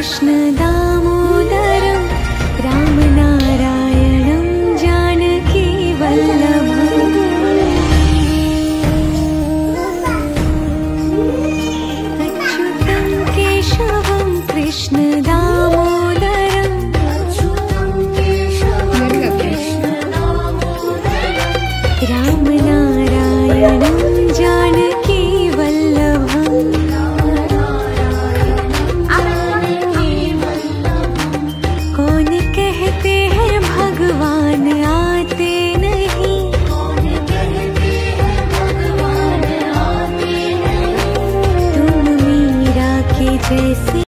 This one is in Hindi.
कृष्ण दामोदरं रामनारायणं जानकी वल्लभम् अच्युतं केशवं कृष्ण दामोदरं रामनारायणं जानकी वल्लभम् कौन कहते हैं भगवान आते नहीं, तुम मीरा के जैसे